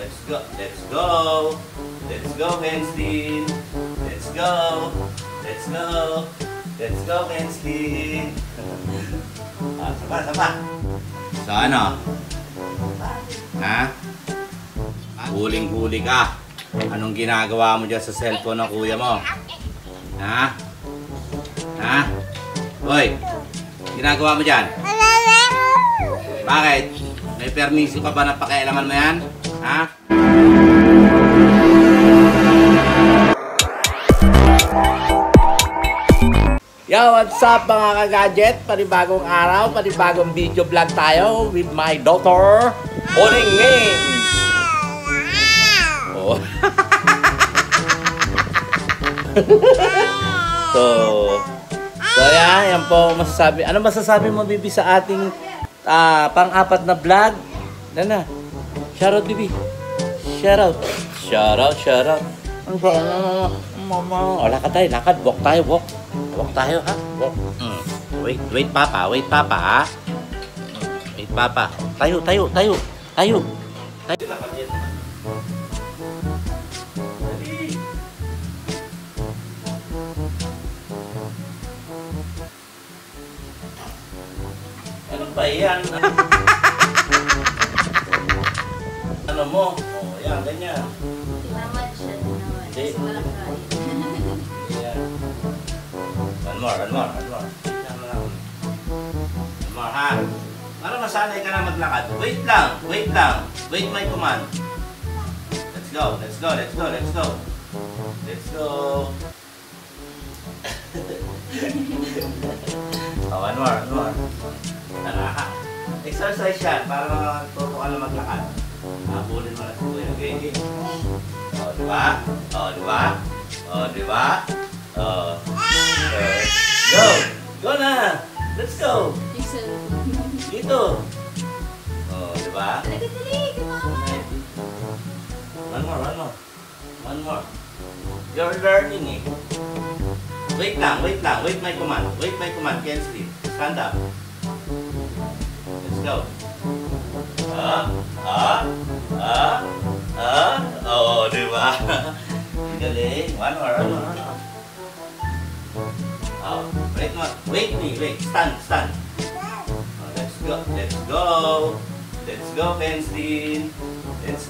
Let's go. Let's go. Let's go, Hensley. Let's go. Let's go. Let's go, Hensley. Sapa. So ano? Ha? Huling-huli ka. Anong ginagawa mo dyan sa cellphone ng kuya mo? Ha? Ha? Hoy! Ginagawa mo dyan? Bakit? May permiso ka ba na pakialaman mo yan? Ha? Yo, what's up mga ka-gadget? Panibagong araw, panibagong video vlog tayo with my daughter, Oling Ning. Oh. So yan po masasabi. Ano masasabi mo, Bibi, sa ating pang-apat na vlog? Na. Shoutout, Bibi. Shoutout. Mama. O, lakad tayo, lakad. Walk tayo, walk. Walk tayo, ha? Walk. Wait, Papa. Wait, Papa, ha? Wait, Papa. Tayo. Ano ba yan? Ano mo? Oh, yan, ganyan. Tinamad siya. Kasi walang kain. Yeah. One more. One more, ha? Para masanay ka na maglakad. Wait lang. Wait my command. Let's go. Oh, one more. Exercise yan para matuto ka na maglakad. Habulin mo na si Kuya. Okay. Oh, diba? Go na! Let's go! Dito! Oh, diba? One more. You're learning eh. Wait my command. Can't sleep. Stand up. Let's go. Oh, diba? Galing. One more. Oh, wait. Stand. Oh, let's go, Hensley. Let's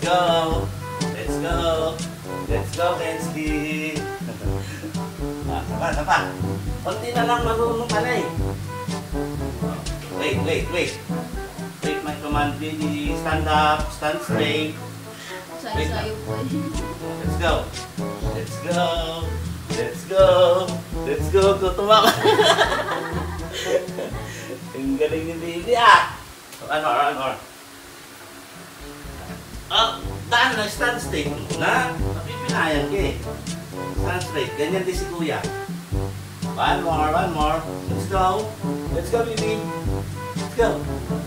go, Hensley. Sapa. Kunti na lang marunong ka na eh. Wait. Wait my command, baby. Stand up, stand straight. Sayo po. Let's go. Tumak. Ang galing ni baby ah. Ano. Oh, daan na, stand straight na. Napipinayan ka eh. Stand straight. Ganyan din si kuya. One more. Let's go, baby. Let's go.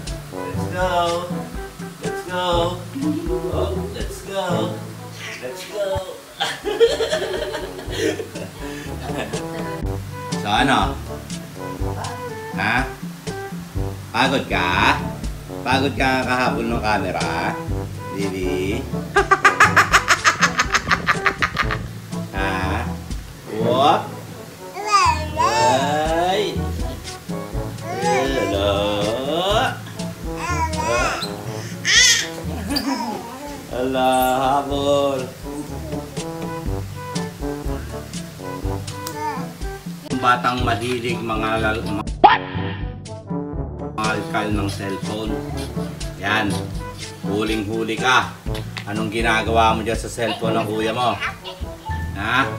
Oh, let's go. So ano? Ha? Pagod ka? Pagod ka kahapon ng camera? Bibi? Ha? What? Ay! Hello? Ala, habol. Batang mahilig mga alkal ng cellphone. Yan. Huling-huli ka. Anong ginagawa mo dyan sa cellphone ng kuya mo? Ha?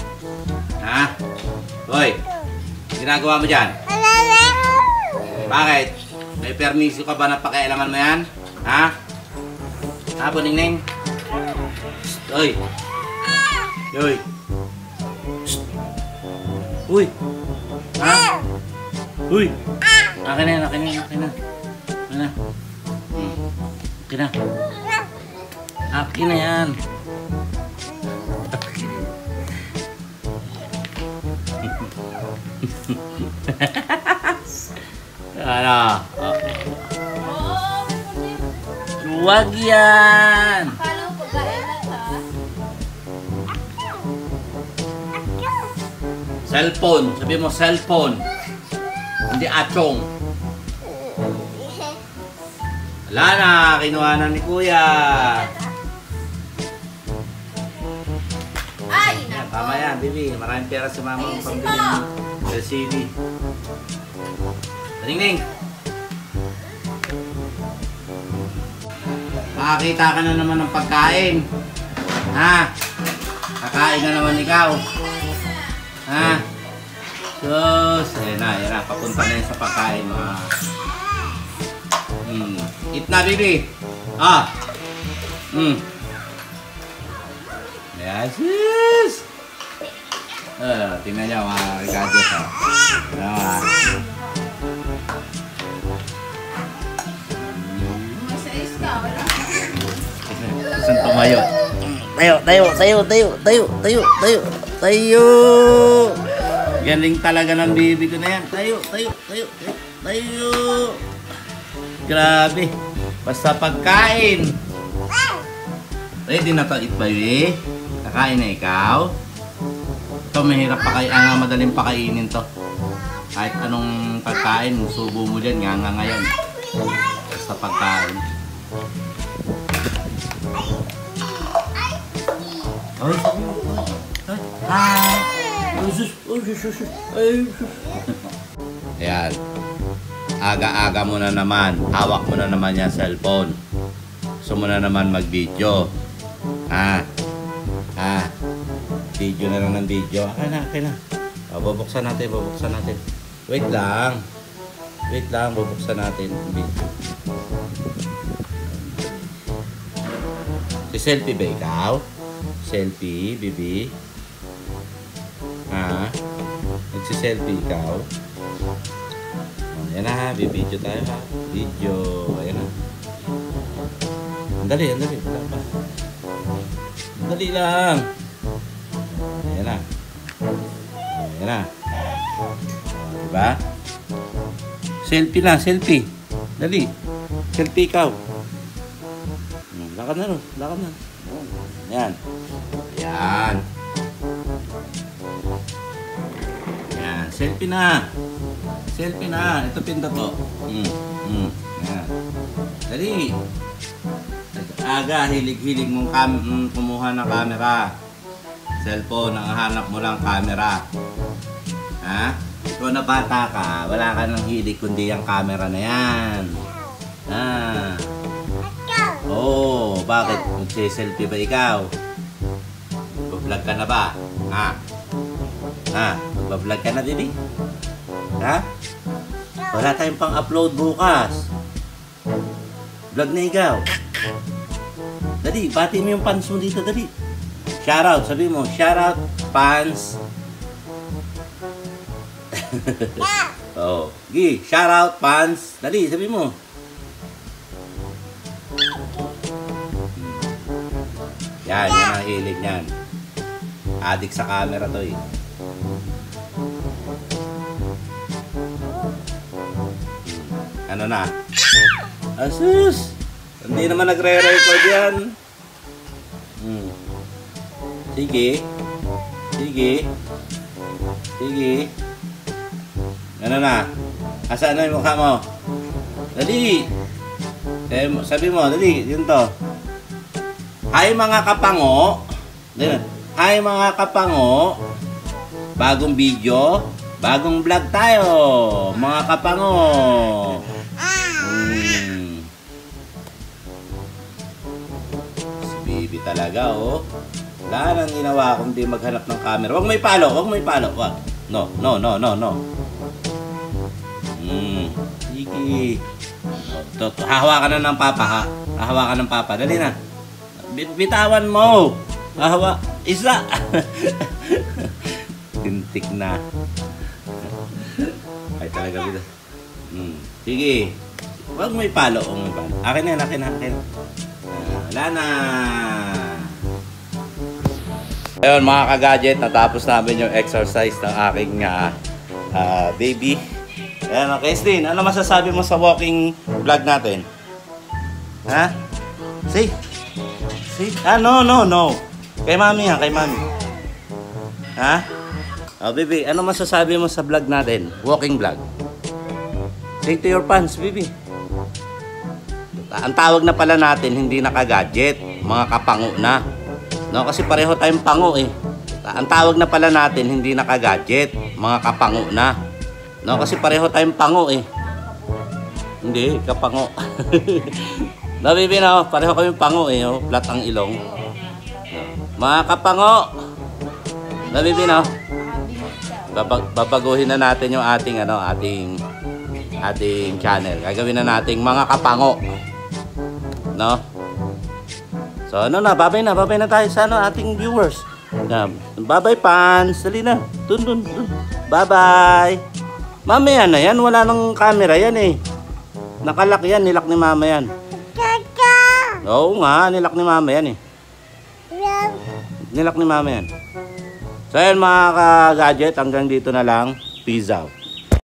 Hoy! Ginagawa mo dyan? Bakit? May permiso ka ba na pakialaman mo yan? Ha? Ning. Hoy! Uy! Ha? Uy! Akin na. Akin na yan. Ano? Huwag yan! Akala ko Cellphone. Sabi mo, cellphone. Hindi atong. Wala na. Kinuha na ni Kuya. Ay, Yan, nako. tama yan, baby. Maraming pera si mama ang pambili ng LCD. Ning-ning. Makakita ka na naman ng pagkain. Ha? Kakain na naman ikaw. Ha? Sus. Ayan na. Papunta na yun sa pagkain, mga. Eat na, baby. Ah. Yes, yes. Tingnan niyo, mga gadget, ha. Masayos ka, wala. Saan tumayo? Tayo! Galing talaga ng baby ko na yan. Tayo! Grabe. Basta pagkain. Ready na to, eat baby? Kakain na ikaw? Ito, mahirap madaling pakainin to. Kahit anong pagkain, subo mo dyan, nga ngayon. Basta pagkain. Ayan. Aga-aga mo na naman. Hawak mo na naman yung cellphone. Gusto mo na naman mag-video. Video na lang ng video. Okay na. Bubuksan natin. Wait lang, bubuksan natin. Video. Si selfie ba ikaw? Selfie, baby? Nagsiselfie ikaw? Ayan na, bibidyo tayo ha. Video, ayan na. Andali. Wala pa. Andali lang. Ayan na. Diba? Selfie. Dali. Selfie ikaw. Lakad na. Ayan. Selfie na. Ito pinda to. Ayan. Dali. Aga, hilig mong kumuha ng camera. Cellphone, ang hanap mo lang camera. Ha? Ikaw na bata ka, wala ka ng hilig kundi ang camera na yan. Bakit? Magsiselfie ba ikaw? Magbablog ka na ba? Magbablog ka na, Didi? Ha? Wala tayong pang-upload bukas. Vlog na ikaw. Dali, bati mo yung fans mo dito, dali. Shoutout, sabi mo, shoutout, fans. Shoutout, fans. Dali, sabi mo. Yan ang hilig niyan. Adik sa camera to eh. Ano na? Asus! Hindi naman nagre-record yan. Sige. Ano na? Asaan na yung mukha mo? Dali! Sabi mo, dali, yun to. Hi mga kapango. Hi mga kapango. Bagong video, bagong vlog tayo. Mga kapango. Si baby talaga, oh. Wala nang ginawa kundi maghanap ng camera. Huwag mo ipalo. Wag. No. Sige. Hahawakan na ng papa, ha? Hahawakan ng papa. Dali na. Bitawan mo. Isa. Tintik na. Ay talaga bida. Sige. Huwag mo ipalo. Akin na. Wala na. Ayun mga ka-gadget, natapos namin yung exercise ng aking baby. Ayan, Keslin, ano masasabi mo sa walking vlog natin? Ha? Say. No. Kay mami yan, kay mami. Ha? Oh, baby, ano masasabi mo sa vlog natin? Walking vlog. Say to your fans, baby. Ang tawag na pala natin, hindi naka-gadget. Mga kapango na. No, kasi pareho tayong pango eh. Ang tawag na pala natin, hindi naka-gadget. Mga kapango na. No, kasi pareho tayong pango eh. Hindi, kapango. No, baby, no? Pareho kami pango eh. Oh. Flat ang ilong. Mga kapango. No, baby, no? Babaguhin na natin yung ating ating channel. Gagawin na nating mga kapango. No? So ano na, babay na tayo sa ating viewers. Bye-bye fans. Dali na. Dun. Bye-bye. Mamaya na yan, wala nang camera yan eh. Nakalak yan, nilak ni mama yan. Oo nga, nilak ni mama yan eh. Nilak ni mama yan. So yan mga ka-gadget, hanggang dito na lang. Peace out.